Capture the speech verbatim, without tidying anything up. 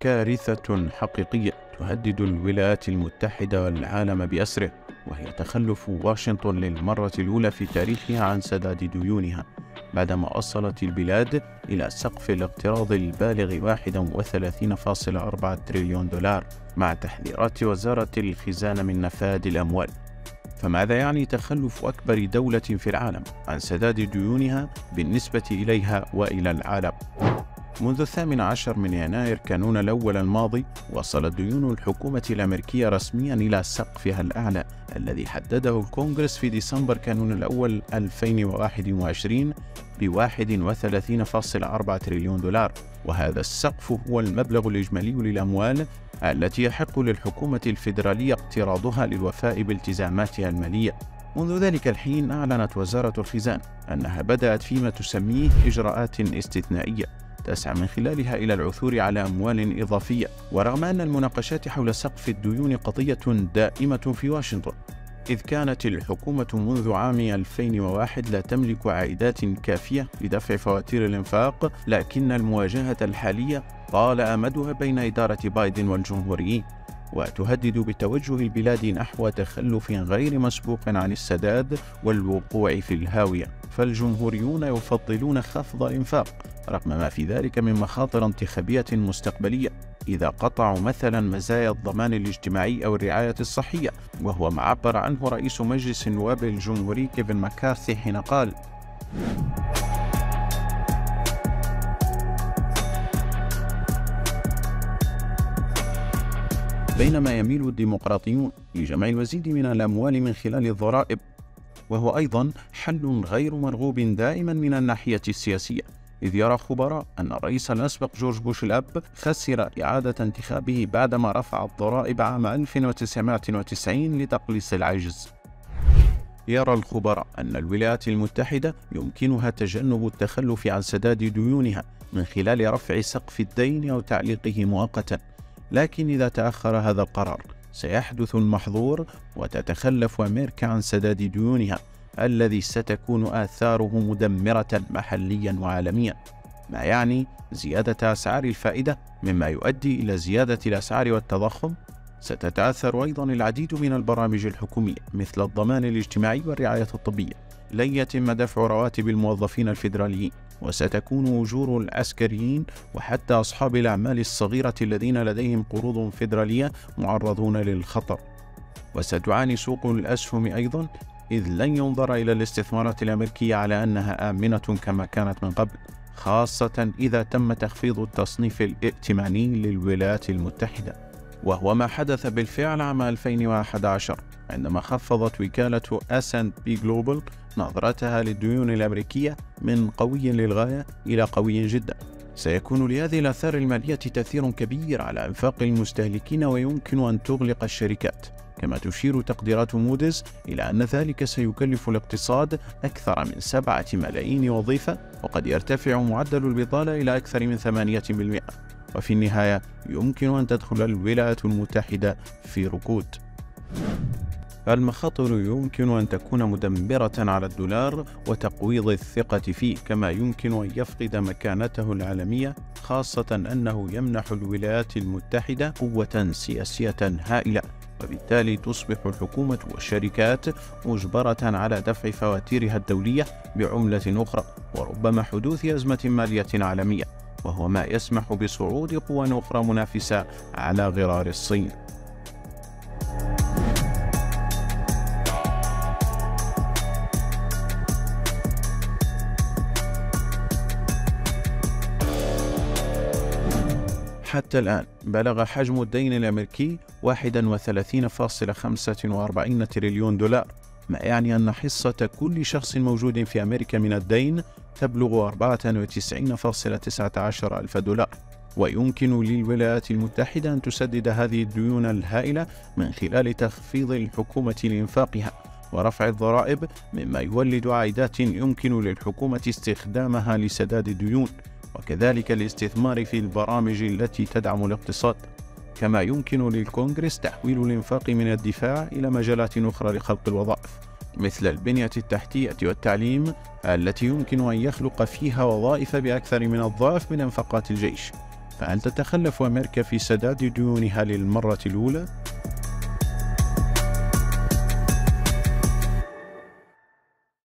كارثة حقيقية تهدد الولايات المتحدة والعالم بأسره، وهي تخلف واشنطن للمرة الأولى في تاريخها عن سداد ديونها، بعدما وصلت البلاد إلى سقف الاقتراض البالغ واحد وثلاثين فاصلة أربعة تريليون دولار مع تحذيرات وزارة الخزانة من نفاذ الأموال. فماذا يعني تخلف أكبر دولة في العالم عن سداد ديونها بالنسبة إليها وإلى العالم؟ منذ الثامن عشر من يناير كانون الأول الماضي وصلت ديون الحكومة الأمريكية رسميا إلى سقفها الأعلى الذي حدده الكونغرس في ديسمبر كانون الأول ألفين وواحد وعشرين ب واحد وثلاثين فاصلة أربعة تريليون دولار، وهذا السقف هو المبلغ الإجمالي للأموال التي يحق للحكومة الفيدرالية اقتراضها للوفاء بالتزاماتها المالية. منذ ذلك الحين أعلنت وزارة الخزانة أنها بدأت فيما تسميه إجراءات استثنائية تسعى من خلالها إلى العثور على أموال إضافية، ورغم أن المناقشات حول سقف الديون قضية دائمة في واشنطن، إذ كانت الحكومة منذ عام ألفين وواحد لا تملك عائدات كافية لدفع فواتير الإنفاق، لكن المواجهة الحالية طال أمدها بين إدارة بايدن والجمهوريين، وتهدد بتوجه البلاد نحو تخلف غير مسبوق عن السداد والوقوع في الهاوية. فالجمهوريون يفضلون خفض الإنفاق رغم ما في ذلك من مخاطر انتخابية مستقبلية، إذا قطعوا مثلا مزايا الضمان الاجتماعي أو الرعاية الصحية، وهو ما عبر عنه رئيس مجلس النواب الجمهوري كيفن ماكارثي حين قال: بينما يميل الديمقراطيون لجمع المزيد من الأموال من خلال الضرائب، وهو أيضا حل غير مرغوب دائما من الناحية السياسية، إذ يرى خبراء أن الرئيس الأسبق جورج بوش الأب خسر إعادة انتخابه بعدما رفع الضرائب عام ألف وتسعمائة وتسعين لتقليص العجز. يرى الخبراء أن الولايات المتحدة يمكنها تجنب التخلف عن سداد ديونها من خلال رفع سقف الدين أو تعليقه مؤقتا، لكن إذا تأخر هذا القرار سيحدث المحظور وتتخلف أمريكا عن سداد ديونها، الذي ستكون آثاره مدمرة محليا وعالميا، ما يعني زيادة أسعار الفائدة مما يؤدي إلى زيادة الأسعار والتضخم. ستتأثر أيضا العديد من البرامج الحكومية مثل الضمان الاجتماعي والرعاية الطبية، لن يتم دفع رواتب الموظفين الفيدراليين، وستكون أجور العسكريين وحتى أصحاب الأعمال الصغيرة الذين لديهم قروض فيدرالية معرضون للخطر. وستعاني سوق الأسهم أيضا، إذ لن ينظر إلى الاستثمارات الأمريكية على أنها آمنة كما كانت من قبل، خاصة إذا تم تخفيض التصنيف الائتماني للولايات المتحدة، وهو ما حدث بالفعل عام ألفين وأحد عشر عندما خفضت وكالة إس أند بي Global نظرتها للديون الأمريكية من قوي للغاية إلى قوي جدا. سيكون لهذه الآثار المالية تأثير كبير على أنفاق المستهلكين، ويمكن أن تغلق الشركات، كما تشير تقديرات موديز إلى أن ذلك سيكلف الاقتصاد أكثر من سبعة ملايين وظيفة، وقد يرتفع معدل البطالة إلى أكثر من ثمانية بالمئة، وفي النهاية يمكن أن تدخل الولايات المتحدة في ركود. المخاطر يمكن أن تكون مدمرة على الدولار وتقويض الثقة فيه، كما يمكن أن يفقد مكانته العالمية، خاصة أنه يمنح الولايات المتحدة قوة سياسية هائلة، وبالتالي تصبح الحكومة والشركات مجبرة على دفع فواتيرها الدولية بعملة أخرى، وربما حدوث أزمة مالية عالمية، وهو ما يسمح بصعود قوى أخرى منافسة على غرار الصين. حتى الآن بلغ حجم الدين الأمريكي واحد وثلاثين فاصلة خمسة وأربعين تريليون دولار، ما يعني أن حصة كل شخص موجود في أمريكا من الدين تبلغ أربعة وتسعين فاصلة تسعة عشر ألف دولار، ويمكن للولايات المتحدة أن تسدد هذه الديون الهائلة من خلال تخفيض الحكومة لإنفاقها ورفع الضرائب، مما يولد عائدات يمكن للحكومة استخدامها لسداد الديون، وكذلك الاستثمار في البرامج التي تدعم الاقتصاد. كما يمكن للكونغرس تحويل الإنفاق من الدفاع إلى مجالات أخرى لخلق الوظائف، مثل البنية التحتية والتعليم، التي يمكن أن يخلق فيها وظائف بأكثر من الضعف من إنفاقات الجيش. فهل تتخلف أمريكا في سداد ديونها للمرة الأولى؟